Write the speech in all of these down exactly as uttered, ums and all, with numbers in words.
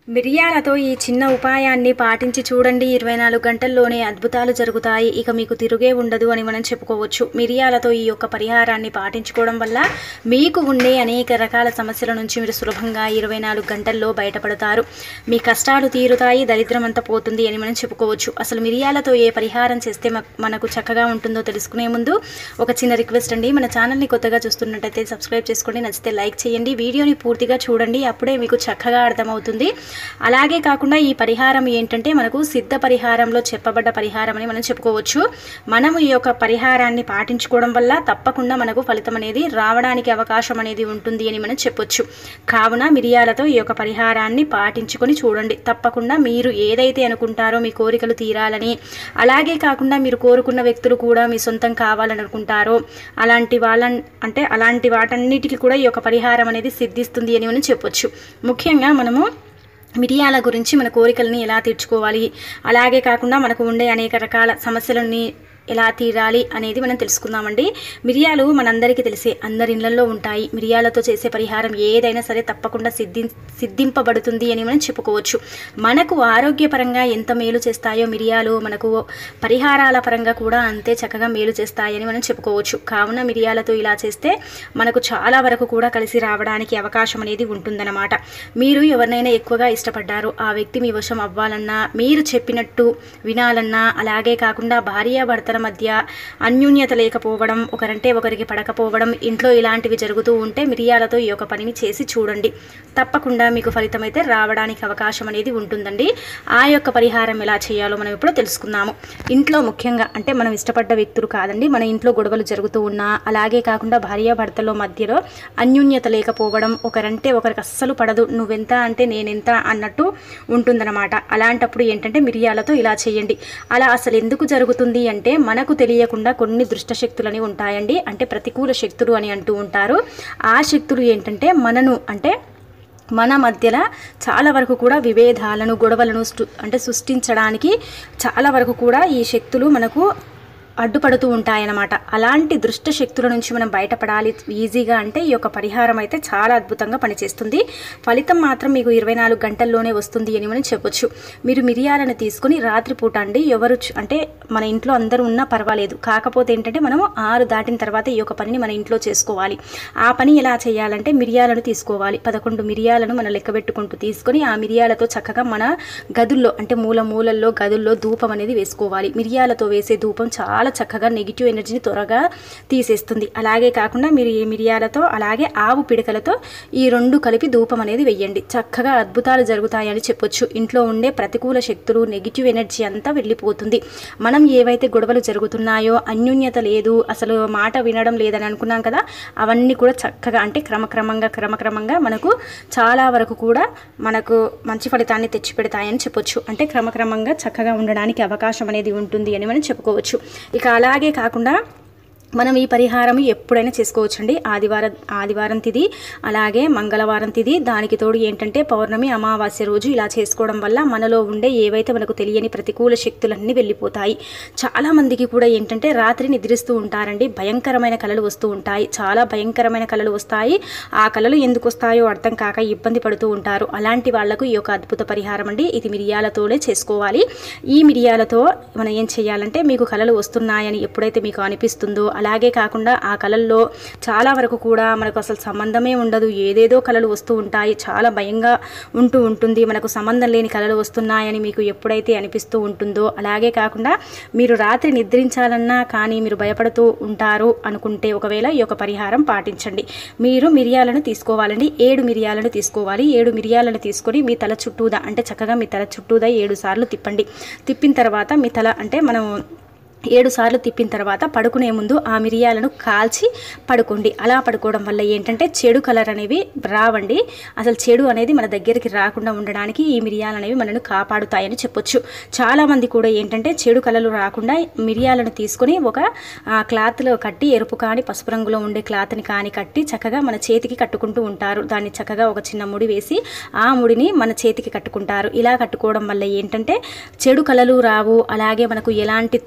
మిరియాలతో ఈ చిన్న ఉపాయాన్ని పాటించి చూడండి. ఇరవై నాలుగు గంటల్లోనే అద్భుతాలు జరుగుతాయి. ఇక మీకు తిరుగే ఉండదు అని మనం చెప్పుకోవచ్చు. మిరియాలతో ఈ యొక్క పరిహారాన్ని పాటించుకోవడం వల్ల మీకు ఉండే అనేక రకాల సమస్యల నుంచి మీరు సులభంగా ఇరవై నాలుగు గంటల్లో బయటపడతారు. మీ కష్టాలు తీరుతాయి, దరిద్రం అంతా పోతుంది అని మనం చెప్పుకోవచ్చు. అసలు మిరియాలతో ఏ పరిహారం చేస్తే మనకు చక్కగా ఉంటుందో తెలుసుకునే ముందు ఒక చిన్న రిక్వెస్ట్ అండి. మన ఛానల్ని కొత్తగా చూస్తున్నట్టయితే సబ్స్క్రైబ్ చేసుకోండి, నచ్చితే లైక్ చేయండి, వీడియోని పూర్తిగా చూడండి, అప్పుడే మీకు చక్కగా అర్థమవుతుంది. అలాగే కాకుండా ఈ పరిహారం ఏంటంటే మనకు సిద్ధ పరిహారంలో చెప్పబడ్డ పరిహారం అని మనం చెప్పుకోవచ్చు. మనము ఈ యొక్క పరిహారాన్ని పాటించుకోవడం వల్ల తప్పకుండా మనకు ఫలితం అనేది రావడానికి అవకాశం అనేది ఉంటుంది అని మనం చెప్పొచ్చు. కావున మిరియాలతో ఈ యొక్క పరిహారాన్ని పాటించుకొని చూడండి. తప్పకుండా మీరు ఏదైతే అనుకుంటారో మీ కోరికలు తీరాలని, అలాగే కాకుండా మీరు కోరుకున్న వ్యక్తులు కూడా మీ సొంతం కావాలని అనుకుంటారో అలాంటి వాళ్ళ అంటే అలాంటి వాటన్నిటికీ కూడా ఈ యొక్క పరిహారం అనేది సిద్ధిస్తుంది అని మనం చెప్పొచ్చు. ముఖ్యంగా మనము మిరియాల గురించి మన కోరికలని ఎలా తీర్చుకోవాలి, అలాగే కాకుండా మనకు ఉండే అనేక రకాల సమస్యలని ఎలా తీరాలి అనేది మనం తెలుసుకుందామండి. మిరియాలు మనందరికీ తెలిసే అందరి ఇళ్లలో ఉంటాయి. మిరియాలతో చేసే పరిహారం ఏదైనా సరే తప్పకుండా సిద్ధి సిద్ధింపబడుతుంది అని మనం చెప్పుకోవచ్చు. మనకు ఆరోగ్యపరంగా ఎంత మేలు చేస్తాయో మిరియాలు మనకు పరిహారాల పరంగా కూడా అంతే చక్కగా మేలు చేస్తాయని మనం చెప్పుకోవచ్చు. కావున మిరియాలతో ఇలా చేస్తే మనకు చాలా వరకు కూడా కలిసి రావడానికి అవకాశం అనేది ఉంటుందన్నమాట. మీరు ఎవరినైనా ఎక్కువగా ఇష్టపడ్డారు, ఆ వ్యక్తి మీ వశం అవ్వాలన్నా, మీరు చెప్పినట్టు వినాలన్నా, అలాగే కాకుండా భార్యాభర్త మధ్య అన్యోన్యత లేకపోవడం, ఒకరంటే ఒకరికి పడకపోవడం, ఇంట్లో ఇలాంటివి జరుగుతూ ఉంటే మిరియాలతో ఈ యొక్క పనిని చేసి చూడండి. తప్పకుండా మీకు ఫలితం అయితే రావడానికి అవకాశం అనేది ఉంటుందండి. ఆ యొక్క పరిహారం ఎలా చేయాలో మనం ఇప్పుడు తెలుసుకుందాము. ఇంట్లో ముఖ్యంగా అంటే మనం ఇష్టపడ్డ వ్యక్తులు కాదండి, మన ఇంట్లో గొడవలు జరుగుతూ ఉన్నా, అలాగే కాకుండా భార్యాభర్తల మధ్యలో అన్యోన్యత లేకపోవడం, ఒకరంటే ఒకరికి అస్సలు పడదు, నువ్వెంత అంటే నేనెంత అన్నట్టు ఉంటుందన్నమాట. అలాంటప్పుడు ఏంటంటే మిరియాలతో ఇలా చేయండి. అలా అసలు ఎందుకు జరుగుతుంది అంటే మనకు తెలియకుండా కొన్ని దుష్ట శక్తులని ఉంటాయండి, అంటే ప్రతికూల శక్తులు అని అంటూ ఉంటారు. ఆ శక్తులు ఏంటంటే మనను అంటే మన మధ్యలో చాలా వరకు కూడా విభేదాలను, గొడవలను అంటే సృష్టించడానికి చాలా వరకు కూడా ఈ శక్తులు మనకు అడ్డుపడుతూ ఉంటాయన్నమాట. అలాంటి దృష్ట శక్తుల నుంచి మనం బయటపడాలి ఈజీగా అంటే ఈ యొక్క పరిహారం అయితే చాలా అద్భుతంగా పనిచేస్తుంది. ఫలితం మాత్రం మీకు ఇరవై నాలుగు గంటల్లోనే వస్తుంది అని మనం చెప్పొచ్చు. మీరు మిరియాలను తీసుకుని రాత్రిపూట అండి, ఎవరు అంటే మన ఇంట్లో అందరూ ఉన్నా పర్వాలేదు, కాకపోతే ఏంటంటే మనము ఆరు దాటిన తర్వాత ఈ యొక్క పనిని మన ఇంట్లో చేసుకోవాలి. ఆ పని ఎలా చేయాలంటే మిరియాలను తీసుకోవాలి. పదకొండు మిరియాలను మనం లెక్కబెట్టుకుంటూ తీసుకొని ఆ మిరియాలతో చక్కగా మన గదుల్లో అంటే మూల మూలల్లో గదుల్లో ధూపం అనేది వేసుకోవాలి. మిరియాలతో వేసే ధూపం చాలా చాలా చక్కగా నెగిటివ్ ఎనర్జీని త్వరగా తీసేస్తుంది. అలాగే కాకుండా మీరు ఈ మిరియాలతో అలాగే ఆవు పిడకలతో ఈ రెండు కలిపి ధూపం అనేది వెయ్యండి. చక్కగా అద్భుతాలు జరుగుతాయని చెప్పొచ్చు. ఇంట్లో ఉండే ప్రతికూల శక్తులు, నెగిటివ్ ఎనర్జీ అంతా వెళ్ళిపోతుంది. మనం ఏవైతే గొడవలు జరుగుతున్నాయో, అన్యోన్యత లేదు, అసలు మాట వినడం లేదని అనుకున్నాం కదా, అవన్నీ కూడా చక్కగా అంటే క్రమక్రమంగా క్రమక్రమంగా మనకు చాలా వరకు కూడా మనకు మంచి ఫలితాన్ని తెచ్చిపెడతాయని చెప్పొచ్చు. అంటే క్రమక్రమంగా చక్కగా ఉండడానికి అవకాశం అనేది ఉంటుంది అని మనం చెప్పుకోవచ్చు. ఇక అలాగే కాకుండా మనం ఈ పరిహారం ఎప్పుడైనా చేసుకోవచ్చండి. ఆదివారం ఆదివారం తిది, అలాగే మంగళవారం తిది, దానికి తోడు ఏంటంటే పౌర్ణమి, అమావాస్య రోజు ఇలా చేసుకోవడం వల్ల మనలో ఉండే ఏవైతే మనకు తెలియని ప్రతికూల శక్తులన్నీ వెళ్ళిపోతాయి. చాలామందికి కూడా ఏంటంటే రాత్రి నిద్రిస్తూ ఉంటారండి, భయంకరమైన కలలు వస్తూ ఉంటాయి, చాలా భయంకరమైన కలలు వస్తాయి. ఆ కలలు ఎందుకు వస్తాయో అర్థం కాక ఇబ్బంది పడుతూ ఉంటారు. అలాంటి వాళ్లకు ఈ యొక్క అద్భుత పరిహారం అండి. ఇది మిరియాలతోనే చేసుకోవాలి. ఈ మిరియాలతో మనం ఏం చేయాలంటే మీకు కలలు వస్తున్నాయని ఎప్పుడైతే మీకు అనిపిస్తుందో, అలాగే కాకుండా ఆ కళల్లో చాలా వరకు కూడా మనకు అసలు సంబంధమే ఉండదు, ఏదేదో కళలు వస్తూ ఉంటాయి, చాలా భయంగా ఉంటూ ఉంటుంది, మనకు సంబంధం లేని కళలు వస్తున్నాయని మీకు ఎప్పుడైతే అనిపిస్తూ ఉంటుందో, అలాగే కాకుండా మీరు రాత్రి నిద్రించాలన్నా కానీ మీరు భయపడుతూ ఉంటారు అనుకుంటే ఒకవేళ ఈ యొక్క పరిహారం పాటించండి. మీరు మిరియాలను తీసుకోవాలండి, ఏడు మిరియాలను తీసుకోవాలి. ఏడు మిరియాలను తీసుకొని మీ తల చుట్టూదా అంటే చక్కగా మీ తల చుట్టూదా ఏడు సార్లు తిప్పండి. తిప్పిన తర్వాత మీ తల అంటే మనం ఏడు సార్లు తిప్పిన తర్వాత పడుకునే ముందు ఆ మిరియాలను కాల్చి పడుకోండి. అలా పడుకోవడం వల్ల ఏంటంటే చెడు కలర్ అనేవి రావండి. అసలు చెడు అనేది మన దగ్గరికి రాకుండా ఉండడానికి ఈ మిరియాలు అనేవి మనను కాపాడుతాయని చెప్పొచ్చు. చాలామంది కూడా ఏంటంటే చెడు కలలు రాకుండా మిరియాలను తీసుకొని ఒక క్లాత్లో కట్టి, ఎరుపు కానీ పసుపు రంగులో ఉండే క్లాత్ని కానీ కట్టి చక్కగా మన చేతికి కట్టుకుంటూ ఉంటారు. దాన్ని చక్కగా ఒక చిన్న ముడి వేసి ఆ ముడిని మన చేతికి కట్టుకుంటారు. ఇలా కట్టుకోవడం వల్ల ఏంటంటే చెడు కలలు రావు, అలాగే మనకు ఎలాంటి తొక్కుడు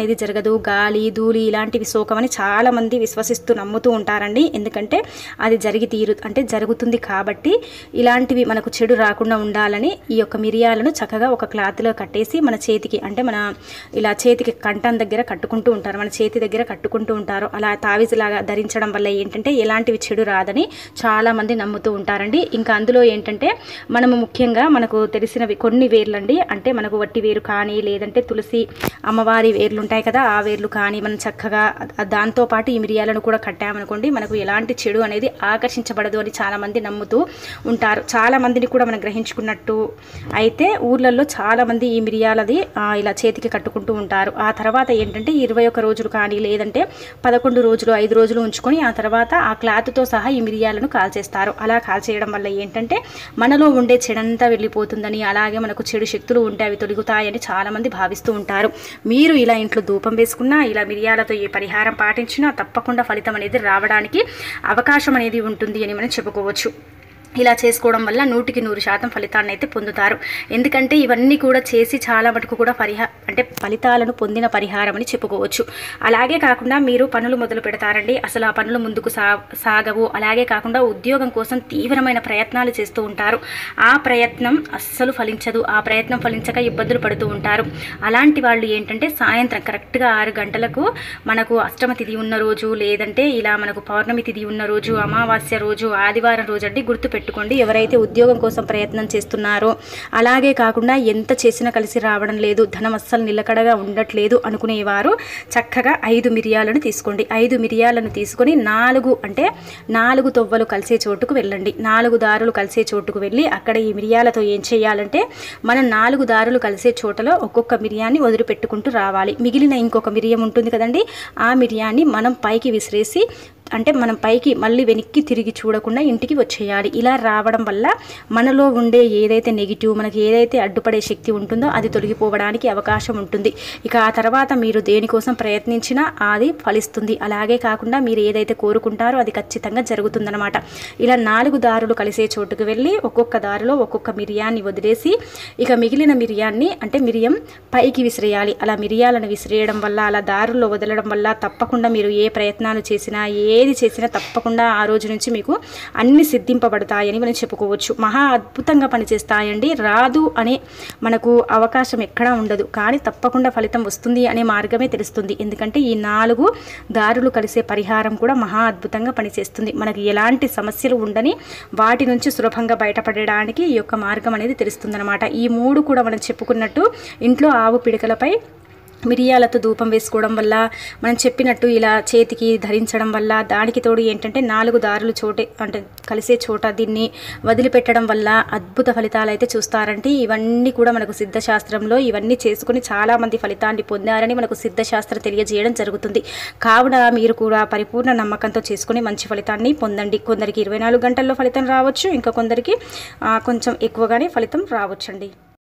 అనేది జరగదు, గాలి ధూళి ఇలాంటివి సోకమని చాలామంది విశ్వసిస్తూ నమ్ముతూ ఉంటారండి. ఎందుకంటే అది జరిగి తీరు అంటే జరుగుతుంది కాబట్టి ఇలాంటివి మనకు చెడు రాకుండా ఉండాలని ఈ యొక్క మిరియాలను చక్కగా ఒక క్లాత్లో కట్టేసి మన చేతికి అంటే మన ఇలా చేతికి కంఠం దగ్గర కట్టుకుంటూ ఉంటారు, మన చేతి దగ్గర కట్టుకుంటూ ఉంటారు. అలా తావిజులాగా ధరించడం వల్ల ఏంటంటే ఎలాంటివి చెడు రాదని చాలామంది నమ్ముతూ ఉంటారండి. ఇంకా అందులో ఏంటంటే మనము ముఖ్యంగా మనకు తెలిసినవి కొన్ని వేర్లండి, అంటే మనకు వట్టి వేరు కానీ లేదంటే తులసి అమ్మవారి వేర్లు ఉంటాయి కదా, ఆ వేర్లు కానీ మనం చక్కగా దాంతోపాటు ఈ మిరియాలను కూడా కట్టామనుకోండి మనకు ఎలాంటి చెడు అనేది ఆకర్షించబడదు అని చాలామంది నమ్ముతూ ఉంటారు. చాలామందిని కూడా మనం గ్రహించుకున్నట్టు అయితే ఊర్లలో చాలామంది ఈ మిరియాలది ఇలా చేతికి కట్టుకుంటూ ఉంటారు. ఆ తర్వాత ఏంటంటే ఇరవై ఒక్క రోజులు కానీ లేదంటే పదకొండు రోజులు ఐదు రోజులు ఉంచుకొని ఆ తర్వాత ఆ క్లాత్తో సహా ఈ మిరియాలను కాల్చేస్తారు. అలా కాల్చేయడం వల్ల ఏంటంటే మనలో ఉండే చెడంతా వెళ్ళిపోతుందని, అలాగే మనకు చెడు శక్తులు ఉంటే అవి తొలగుతాయని చాలామంది భావిస్తూ ఉంటారు. మీరు ఇలా ఇంట్లో ధూపం వేసుకున్నా, ఇలా మిరియాలతో ఈ పరిహారం పాటించినా తప్పకుండా ఫలితం అనేది రావడానికి అవకాశం అనేది ఉంటుంది అని మనం చెప్పుకోవచ్చు. ఇలా చేసుకోవడం వల్ల నూటికి నూరు శాతం ఫలితాన్ని అయితే పొందుతారు. ఎందుకంటే ఇవన్నీ కూడా చేసి చాలా మటుకు కూడా పరిహా అంటే ఫలితాలను పొందిన పరిహారం అని చెప్పుకోవచ్చు. అలాగే కాకుండా మీరు పనులు మొదలు పెడతారండి, అసలు ఆ పనులు ముందుకు సా సాగవు అలాగే కాకుండా ఉద్యోగం కోసం తీవ్రమైన ప్రయత్నాలు చేస్తూ ఉంటారు, ఆ ప్రయత్నం అస్సలు ఫలించదు, ఆ ప్రయత్నం ఫలించక ఇబ్బందులు పడుతూ ఉంటారు. అలాంటి వాళ్ళు ఏంటంటే సాయంత్రం కరెక్ట్గా ఆరు గంటలకు మనకు అష్టమ తిథి ఉన్న రోజు లేదంటే ఇలా మనకు పౌర్ణమి తిథి ఉన్న రోజు, అమావాస్య రోజు, ఆదివారం రోజు అంటే గుర్తు పెట్టుకోండి. ఎవరైతే ఉద్యోగం కోసం ప్రయత్నం చేస్తున్నారో అలాగే కాకుండా ఎంత చేసినా కలిసి రావడం లేదు, ధనం అస్సలు నిలకడగా ఉండట్లేదు అనుకునేవారు చక్కగా ఐదు మిరియాలను తీసుకోండి. ఐదు మిరియాలను తీసుకొని నాలుగు అంటే నాలుగు తొవ్వలు కలిసే చోటుకు వెళ్ళండి. నాలుగు దారులు కలిసే చోటుకు వెళ్ళి అక్కడ ఈ మిరియాలతో ఏం చేయాలంటే మనం నాలుగు దారులు కలిసే చోటలో ఒక్కొక్క మిరియాన్ని వదిలిపెట్టుకుంటూ రావాలి. మిగిలిన ఇంకొక మిరియం ఉంటుంది కదండి, ఆ మిరియాన్ని మనం పైకి విసిరేసి అంటే మనం పైకి మళ్ళీ వెనక్కి తిరిగి చూడకుండా ఇంటికి వచ్చేయాలి. ఇలా రావడం వల్ల మనలో ఉండే ఏదైతే నెగిటివ్ మనకి ఏదైతే అడ్డుపడే శక్తి ఉంటుందో అది తొలగిపోవడానికి అవకాశం ఉంటుంది. ఇక ఆ తర్వాత మీరు దేనికోసం ప్రయత్నించినా అది ఫలిస్తుంది. అలాగే కాకుండా మీరు ఏదైతే కోరుకుంటారో అది ఖచ్చితంగా జరుగుతుందన్నమాట. ఇలా నాలుగు దారులు కలిసే చోటుకు వెళ్ళి ఒక్కొక్క దారిలో ఒక్కొక్క మిరియాన్ని వదిలేసి ఇక మిగిలిన మిరియాన్ని అంటే మిరియం పైకి విసిరేయాలి. అలా మిరియాలను విసిరేయడం వల్ల అలా దారుల్లో వదలడం వల్ల తప్పకుండా మీరు ఏ ప్రయత్నాలు చేసినా ఏ ఏది చేసినా తప్పకుండా ఆ రోజు నుంచి మీకు అన్ని సిద్ధింపబడతాయని మనం చెప్పుకోవచ్చు. మహా అద్భుతంగా పనిచేస్తాయండి. రాదు అనే మనకు అవకాశం ఎక్కడా ఉండదు, కానీ తప్పకుండా ఫలితం వస్తుంది అనే మార్గమే తెలుస్తుంది. ఎందుకంటే ఈ నాలుగు దారులు కలిసే పరిహారం కూడా మహా అద్భుతంగా పనిచేస్తుంది. మనకి ఎలాంటి సమస్యలు ఉండని వాటి నుంచి సులభంగా బయటపడడానికి ఈ యొక్క మార్గం అనేది తెలుస్తుందన్నమాట. ఈ మూడు కూడా మనం చెప్పుకున్నట్టు ఇంట్లో ఆవు పిడకలపై మిరియాలతో ధూపం వేసుకోవడం వల్ల మనం చెప్పినట్టు ఇలా చేతికి ధరించడం వల్ల దానికి తోడు ఏంటంటే నాలుగు దారులు చోటే అంటే కలిసే చోట దీన్ని వదిలిపెట్టడం వల్ల అద్భుత ఫలితాలు అయితే చూస్తారంటే ఇవన్నీ కూడా మనకు సిద్ధశాస్త్రంలో ఇవన్నీ చేసుకుని చాలామంది ఫలితాన్ని పొందారని మనకు సిద్ధశాస్త్రం తెలియజేయడం జరుగుతుంది. కావున మీరు కూడా పరిపూర్ణ నమ్మకంతో చేసుకుని మంచి ఫలితాన్ని పొందండి. కొందరికి ఇరవై నాలుగు గంటల్లో ఫలితం రావచ్చు, ఇంకా కొందరికి కొంచెం ఎక్కువగానే ఫలితం రావచ్చండి.